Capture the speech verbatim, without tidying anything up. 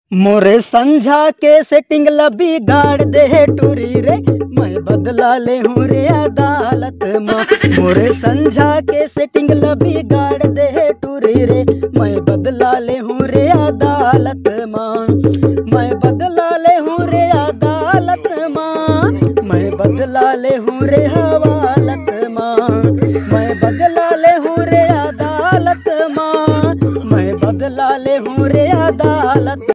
मोरे संझा के सेटिंग लबी गाड़ दे टूरी रे, मैं बदला ले हूँ रे अदालत माँ। मोरे संझा के सेटिंग लबी गाड़ दे टूरी रे, मैं बदला ले हूँ रे अदालत माँ। मैं बदला ले हूँ रे अदालत माँ, मैं बदला ले हूँ रे हवा